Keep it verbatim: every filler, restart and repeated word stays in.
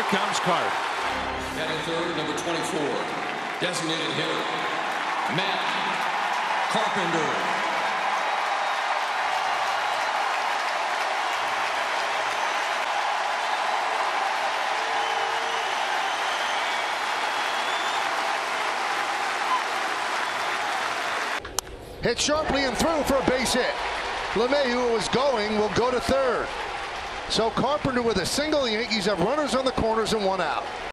comes Carp. Batting third, number twenty-four, designated hitter, Matt Carpenter. Hit sharply and through for a base hit. LeMay, who was going, will go to third. So Carpenter with a single. The Yankees have runners on the corners and one out.